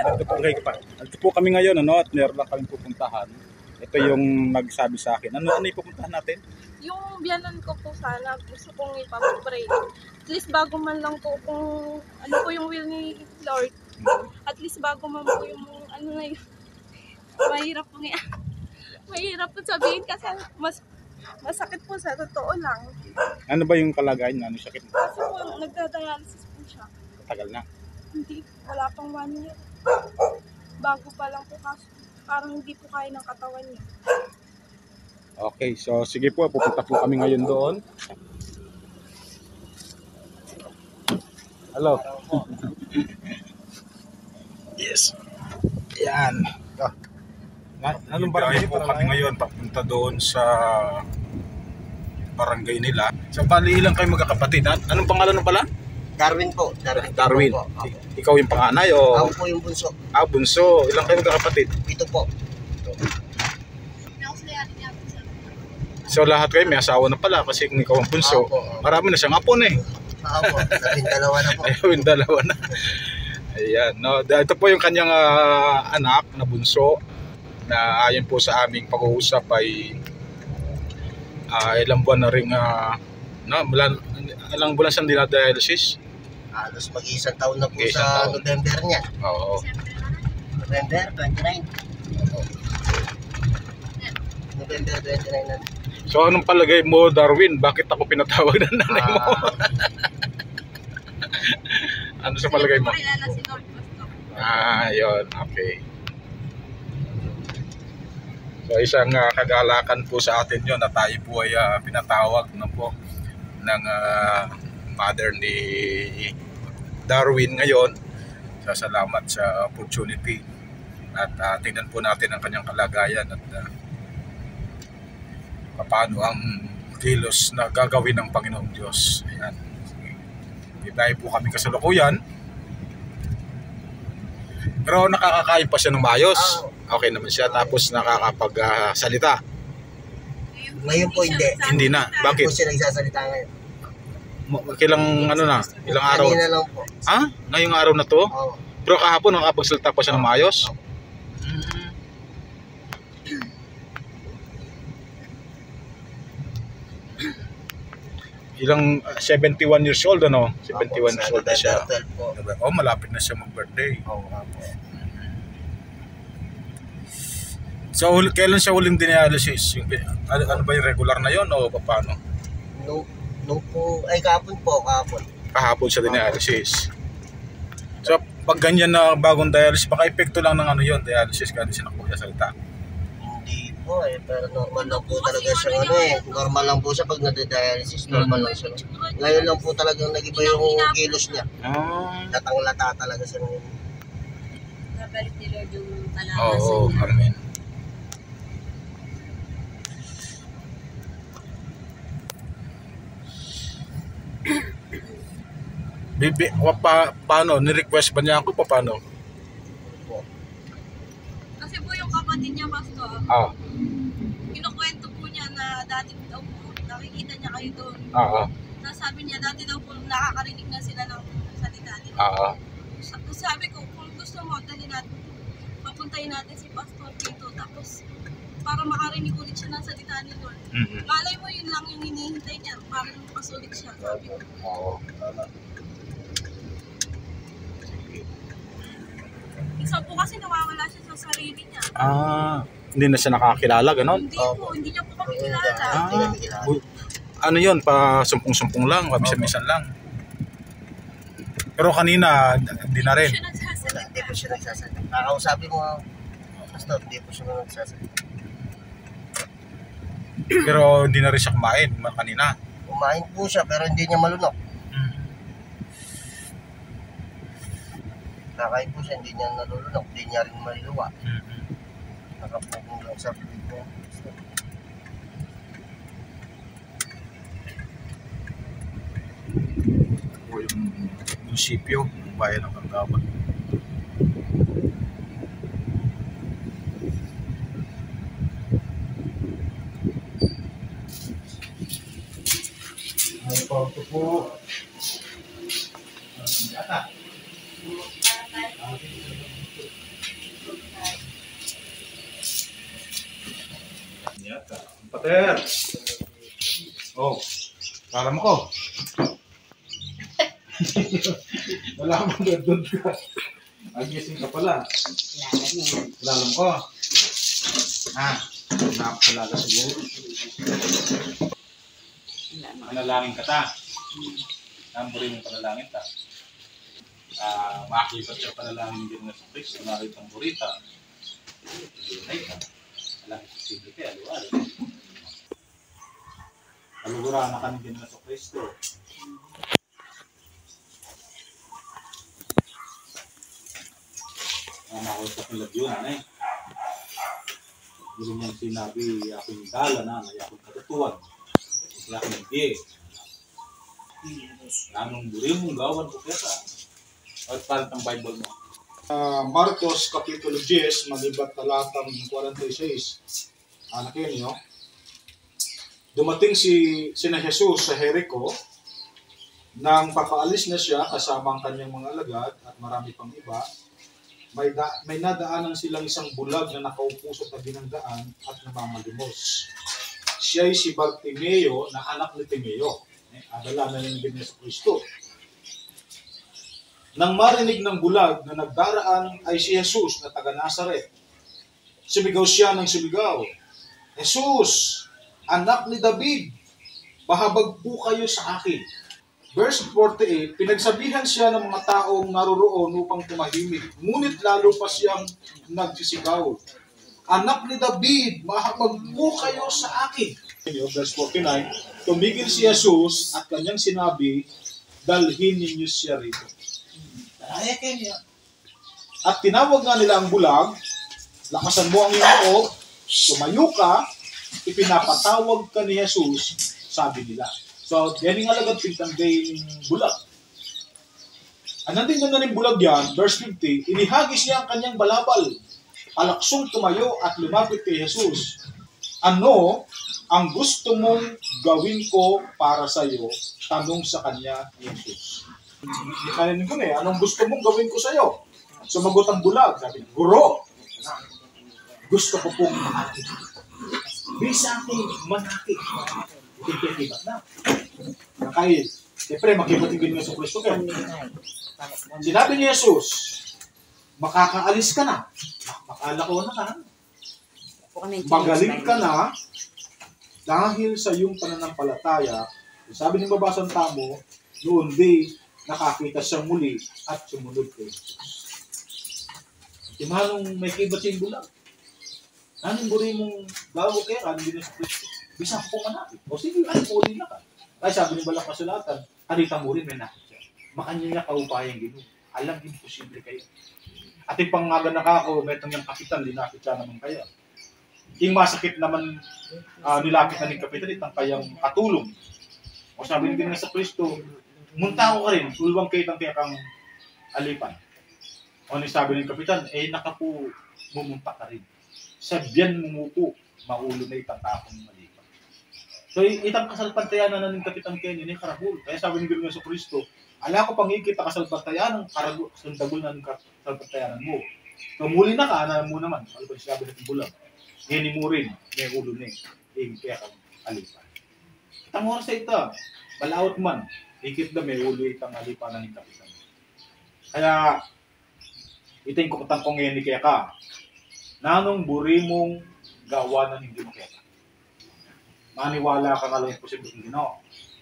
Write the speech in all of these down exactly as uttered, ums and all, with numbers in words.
Ito po, okay, pa. Ito po kami ngayon, ano, at meron lang kaming pupuntahan. Ito yung nagsabi sa akin. Ano, ano yung pupuntahan natin? Yung biyanan ko po sana, gusto kong ipapapray. At least bago man lang po kung ano po yung will ni Lord. At least bago man po yung ano na yun. Mahirap po nga. Mahirap po sabihin kasi mas masakit po sa totoo lang. Ano ba yung kalagayan niya? Ano sakit? Kasi po nagda-dialysis po siya. Tagal na. Hindi, wala pang one year. Bago pa lang po kaso parang hindi po kaya ng katawan niya. Okay, so sige po, pupunta po kami ngayon doon. Hello. Yes. Yan. Oh. Na, anong barangay po kami ngayon? Papunta doon sa barangay nila. So, bali ilang kayo magkakapatid? Anong pangalan mo pala? Darwin po. Darwin. Darwin. Po po. Ikaw yung panganay o? Ako po yung bunso. Ah, bunso. Ilang kayo magkakapatid? Ito po. So lahat kayo may asawa na pala kasi kung ikaw ang bunso. Opo. Marami na siyang apon eh. Ako po. Labing dalawa na po. Ayun, dalawa na. Ayan, no. Ito po yung kanyang uh, anak na bunso na ayon po sa aming pag-uusap ay uh, ilang buwan na rin uh, no, ilang, ilang buwan siyang dinadialysis? Halos mag-iisang taon na po Okay, sa taon. November niya. Oo. November twenty-nine. November twenty-nine na. So anong palagay mo, Darwin? Bakit ako pinatawag ng nanay mo? Ah, Ano sa palagay mo? Ah, yun. Okay. So isang uh, kagalakan po sa atin yun na tayo po ay uh, pinatawag na po ng uh, mother ni Darwin ngayon. Salamat sa opportunity at uh, tingnan po natin ang kanyang kalagayan at uh, paano ang kilos na gagawin ng Panginoong Diyos. Ayan. Bibahe po kami kasalukuyan. Pero nakakakain pa siya ng maayos. Okay naman siya. Tapos nakakapagsalita. Uh, ngayon po hindi. Hindi na. Bakit? Hindi po siya nagsasalita ngayon. Kilang ano na? Ilang araw? Kanina lang po. Ah? Ngayong araw na to? Oo. Pero kahapon nakakapagsalita pa siya ng maayos? Ilang uh, seventy-one years old ano? seventy-one years old na siya. Oh, malapit na siya mag-birthday. Oo nga po. So, kailan siya huling dialysis? Yung, ano, ano ba yung regular na yon o paano? No, no po, ay kahapon po, kahapon. Kahapon siya dialysis. So, pag ganyan na bagong dialysis, baka epekto lang ng ano yon dialysis kaya di siya nakuha salita. Hindi po eh, pero normal lang po talaga siya ano eh. Normal lang po siya pag nade-dialysis, normal lang siya. Ngayon lang po talagang nag-iba yung kilos niya. Ah. Latang-lata talaga siya ngayon. Nabalik ni Lord yung palakasan Oo, niya. amen. Bibi, pa, paano? Ni-request ba niya ako? Pa, paano? Kasi po yung kapatid niya, Pastor, Ah, kinukwento po niya na dati daw po nakikita niya kayo doon. ah, ah, Na sabi niya dati daw po nakakarinig na sila ng salita nila. ah, ah. Sabi ko, kung gusto mo, dali natin, papuntahin natin si Pastor dito. Tapos, para makarinig ulit siya ng salita ni Lord. Mm-hmm. Malay mo, yun lang yung hinihintay niya. Para masulit siya. Sabi ko. Oo. Isa po kasi nawawala siya sa sarili niya. Ah, hindi na siya nakakilala, ganon? Hindi po, hindi niya po kami kilala. Ah, bu- ano yun, pa sumpong-sumpong lang, pabisan-bisan lang. Pero kanina, hindi na rin. Hindi siya nagsasalita. Hindi po siya nagsasalita. Kakausapin mo, Pastor, hindi po siya nagsasalita. Pero hindi na rin siya kumain kanina. Kumain po siya pero hindi niya malunok. Kakain po siya, hindi niya nalulunok, hindi niya rin maliluwa. Nakapagong lang sa pilig mo. O yung munisipyo, yung bayan ng Kangkaban. Ay, po po. Yata. Pater. Oh, alam ko. Wala mo doon ka. Agising ka pala. Alam ko. Ah, nakapalaga siguro. Panalangin ka ta. Namburin yung panalangin ta. Ah, makakita siya panalangin din na sa Kristo. Nakita ang burita. Ay ka. Alam ko simple kayo. Aluwal. Alugura na kami din na sa Kristo. Ang nakausap nila yun, ano eh. Hindi niyang sinabi, aking dala na, ay akong katutuan. Kasi aking hindi. Anong buri mong gawan ko kesa? At palit ang Bible mo. Uh, Marcos Kapitulo ten, malibat talatang forty-six. Anak yun, no? Dumating si sina Jesus sa Jericho. Nang papaalis na siya kasama ang kanyang mga alagad at marami pang iba, may, da, may nadaanan silang isang bulag na nakaupo sa tabi ng daan at namamalimos. Siya ay si Bartimeo na anak ni Timeo. Eh, adala na ng Biblia sa Kristo. Nang marinig ng bulag na nagdaraan ay si Jesus na taga Nazaret. Sumigaw siya ng sumigaw, Jesus, anak ni David, bahabag po kayo sa akin. Verse forty-eight, pinagsabihan siya ng mga taong naroroon upang tumahimik. Ngunit lalo pa siyang nagsisigaw, anak ni David, bahabag po kayo sa akin. Verse forty-nine, tumigil si Jesus at kanyang sinabi, dalhin ninyo siya rito. At tinawag nga nila ang bulag, lakasan mo ang iyong loob, tumayo ka, ipinapatawag ka ni Jesus, sabi nila. So, yan yung alagad pintangday yung bulag. Ang nandun na ng bulag yan, verse fifty, inihagis niya ang kanyang balabal, palaksong tumayo at lumapit kay Jesus. Ano ang gusto mong gawin ko para sa iyo? Tanong sa kanya ni Jesus. Kanin ko na eh, anong gusto mong gawin ko sa iyo? Sumagot ang bulag, sabi, Guro, gusto ko pong manakit. Bisa aking manakit. Ikikibat na. Kahit, siyempre, makibatigin nga sa Kristo kayo. Sinabi ni Jesus, makakaalis ka na. Makalako na ka. Magaling ka na dahil sa iyong pananampalataya. Sabi ng babasang tamo, noon di nakakita siya muli at sumunod kay Jesus. Timanong may kibat siyang bulag. Anong buri mong bago kaya ka, hindi na sa Kristo? Bisa ko manakit. O sige, ay, puli na ka. Ay, sabi ni Balang Kasulatan, kanita mo rin may nakit siya. Makanya niya kaupayang gano'n. Alam, imposible kayo. At yung pangalan na kako, metong yung kapitan, linakit siya naman kaya. Yung masakit naman, uh, nilapit na ng kapitan, itang kayang katulong. O sabi din na sa Kristo, munta ko ka rin, tulwang kayo ng kayakang alipan. O sabi ng kapitan, eh nakapu, mumunta ka rin. Sabyan mumupo, maulo na itang takong malipan. So, itang kasalpantayanan na ng Kapitan Kenny ni Karagul. Kaya sabi ng Biblia sa Kristo, ala ko pang ikita kasalpantayanan ng Karagul, sundagul na ng kasalpantayanan mo. So, muli na ka, anan mo naman. Ano ba sabi ng bulag? Kenny mo rin, may ulo na eh. Kaya kang alipan. Itang oras sa ito, balaot man, ikit na may ulo itang alipan ng Kapitan. Kaya, iting kukutang kong Kenny kaya ka, nanong buri mong gawa na hindi mo kaya. Maniwala ka nga lang yung posibleng Ginoo.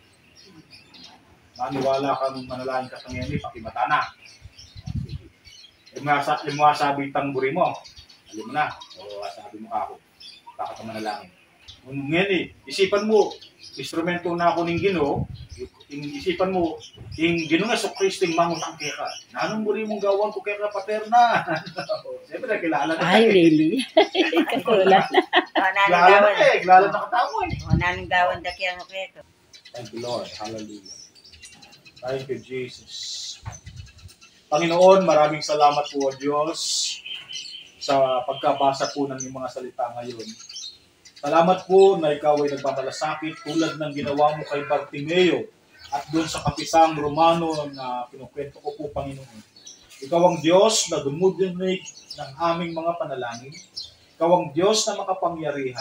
Maniwala ka nung manalangin ka sa ngayon, pakimata na. Yung mga sabi itang buri mo, alam mo na, o sabi mo ka ako, bakit ka manalangin. Ngayon isipan mo, instrumento na ako ng Ginoo, isipan mo, yung Ginoo na sa Kristo yung mangutang kaya ka. Nanong buri mong gawan ko kaya ka, paterna. Siyempre, kilala na. Ay, really? Katulad. Kilala na eh, kilala na katamo eh. Nanong gawan da kaya nga kaya. Thank you, Lord. Hallelujah. Thank you, Jesus. Panginoon, maraming salamat po, O Diyos, sa pagkabasa po ng iyong mga salita ngayon. Salamat po na ikaw ay nagmamalasakit tulad ng ginawa mo kay Bartimeo at doon sa kapisang Romano na kinukwento ko po, Panginoon. Ikaw ang Diyos na dumudinig ng aming mga panalangin. Ikaw ang Diyos na makapangyarihan.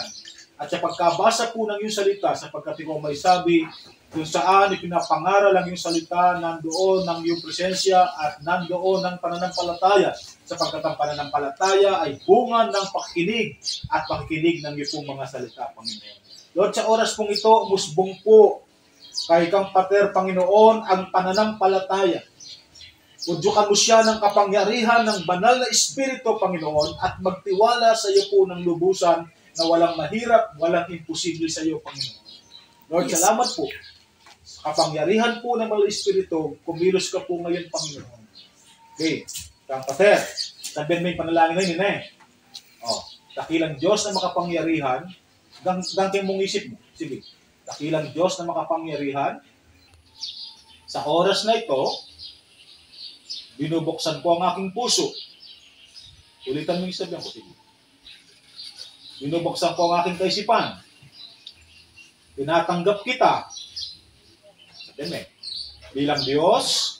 At sa pagkabasa po ng iyong salita, sapagkat ikaw may sabi, kung saan ipinapangaral ang iyong salita, nandoon ang iyong presensya at nandoon ang pananampalataya, sapagkat ang pananampalataya ay bunga ng pakikinig at pakikinig ng iyong mga salita, Panginoon. Lord, sa oras pong ito, musbong po kay kang Pater, Panginoon, ang pananampalataya. Udyukan mo siya ng kapangyarihan ng banal na Espiritu, Panginoon, at magtiwala sa iyo po ng lubusan na walang mahirap, walang imposible sa iyo, Panginoon. Lord, yes. Salamat po. Sa kapangyarihan po ng banal na Espiritu, kumilos ka po ngayon, Panginoon. Okay. Kang Pater, sabihin mo yung panalangin na yun, eh. Oh, dakilang Diyos na makapangyarihan, gangkin mong isip mo. Sige. Dakilang Diyos na makapangyarihan, sa oras na ito, binubuksan ko ang aking puso. Ulitan mo yung sabihan ko. Sige. Binubuksan ko ang aking kaisipan. Tinatanggap kita. Sabihin mo eh. Bilang Diyos,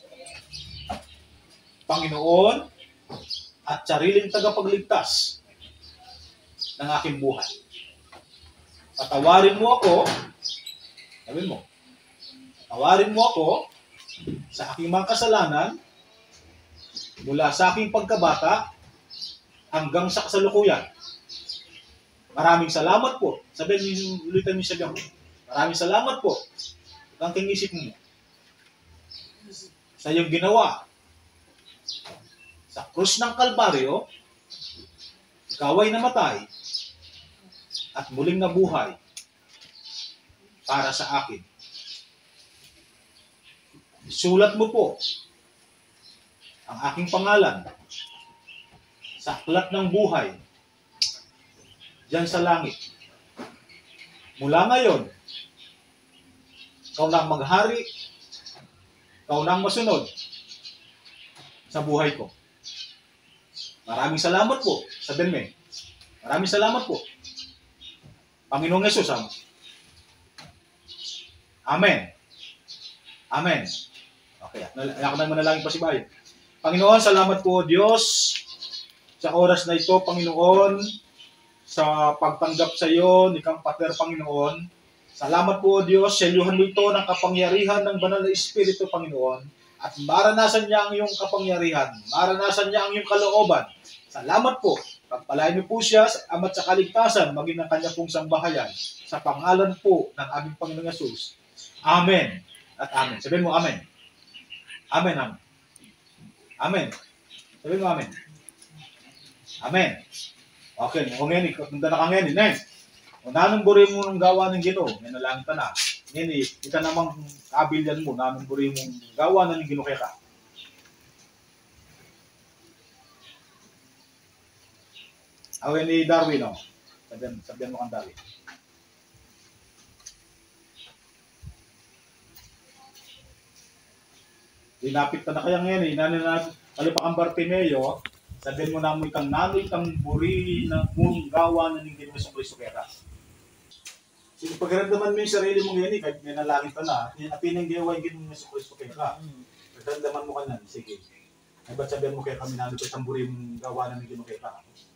Panginoon, at sariling tagapagligtas ng aking buhay. Patawarin mo ako, sabihin mo, patawarin mo ako sa aking mga kasalanan mula sa aking pagkabata hanggang sa kasalukuyan. Maraming salamat po. Sabihin, ulitan mo siya. Maraming salamat po. Ang kingisip mo sa iyong ginawa sa krus ng Kalbaryo, ikaw ay namatay at muling nabuhay para sa akin. Isulat mo po ang aking pangalan sa aklat ng buhay diyan sa langit. Mula ngayon, ikaw na ang maghari, ikaw na ang masunod sa buhay ko. Maraming salamat po. Sabihin mo eh. Maraming salamat po. Panginoong Yesus, Amen. Amen. Amen. Okay. Ako na manalangin pa si Bayo. Panginoon, salamat po, Diyos, sa oras na ito, Panginoon, sa pagtanggap sa iyo ni kang Pater, Panginoon. Salamat po, Diyos, selyuhan mo ito ng kapangyarihan ng banal na Espiritu, Panginoon, at maranasan niya ang iyong kapangyarihan, maranasan niya ang iyong kalooban. Salamat po. Pagpalain niyo po siya sa amat sa kaligtasan, maging ang kanya pong sambahayan, sa pangalan po ng aming Panginoong Yesus. Amen at amen. Sabihin mo, amen. Amen, amen. Amen. Sabihin mo, amen. Amen. Okay, kung ngayon, kung na ka ngayon, eh. Kung nanong mo ng gawa ng Ginoo, may nalangin ka na. Ngayon, ita namang kabilyan mo, nanong buri mong gawa na ng Ginoo kaya ka. Awin ni Darwin, oh. Sabihan, sabihan mo kang Darwin. Dinapit ka na kaya ngayon, eh. Nanin na, kalipa kang Bartimeo, sabihin mo na mo itang nanoy kang buri na mong gawa na ng Ginoo sa Kristo kaya ka. Sige, pagkaramdaman mo yung sarili mo ngayon, eh, kahit may nalangin ka na, atin ang gawa yung Ginoo sa Kristo kaya ka. Pagkaramdaman mo ka na, sige. Ay ba't sabihin mo kaya kami nanoy ko itang buri mong gawa na ng Ginoo kaya ka?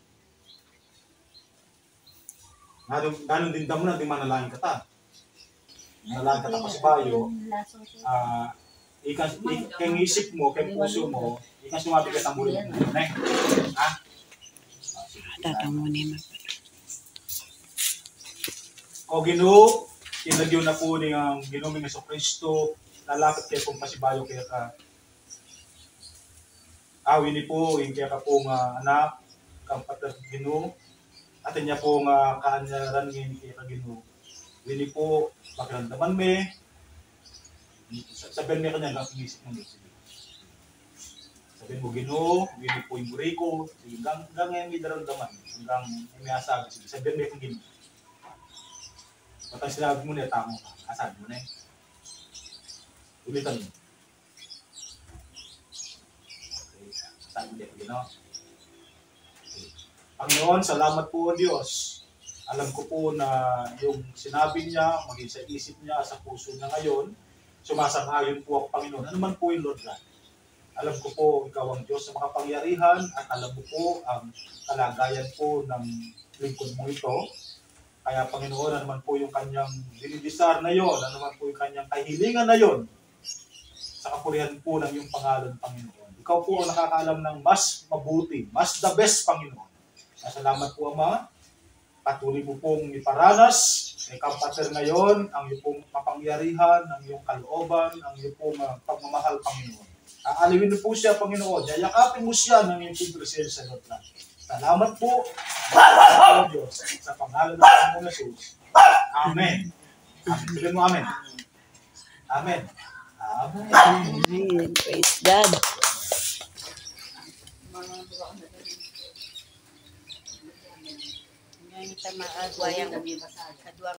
Ganun din damo na, di manalangin ka ta. Manalangin ka ta kasi bayo, ah, ikas, kaya isip mo, kaya puso mo, ikas sumabigat ang buri mo. Ha? Tatamunin mo. O Ginoo, tinagyo na po ni ang Ginoo ng Jesucristo, lalapit kayo pong pasibayo kaya ka. Awin ni po, yung kaya ka pong uh, anak, kang Pater Ginoo, atin niya pong uh, kaanyaran ngayon kaya ka Ginoo. Wini po, pakiramdaman me, sabihin mo kanya, lang inisip mo niya. Sabihin mo Ginoo, wini po yung buri ko, hanggang ngayon may daramdaman, hanggang may asabi. Sabihin mo yung Ginoo. Patang sinabi mo na, tamo ka. Asabi mo na eh. Ulitan mo. Okay. Asabi mo na ito, Ginoo. Okay. Panginoon, salamat po, Diyos. Alam ko po na yung sinabi niya, maging sa isip niya, sa puso niya ngayon, sumasang-ayon po ako, Panginoon. Ano man po yung Lord God? Alam ko po, ikaw ang Diyos sa makapangyarihan at alam mo po ang kalagayan po ng lingkod mo ito. Kaya Panginoon, ano naman po yung kanyang dinidesire na yon, ano naman po yung kanyang kahilingan na yon, sa kapurihan po ng iyong pangalan, Panginoon. Ikaw po ang nakakaalam ng mas mabuti, mas the best, Panginoon. Salamat po, Ama. Patuloy po pong iparanas kay Kapater ngayon ang iyong pong kapangyarihan, ang iyong kalooban, ang iyong pong uh, pagmamahal, Panginoon. Aalawin po siya, Panginoon. Yayakapin mo siya ng iyong presensya, Lord. Salamat po, sa Diyos, sa pangalan ng Panginoon Jesus. Amen. Amen. Sabihin mo, Amen. Amen. Amen. Amen. Praise God. Ngayon ito maagwayang kadwang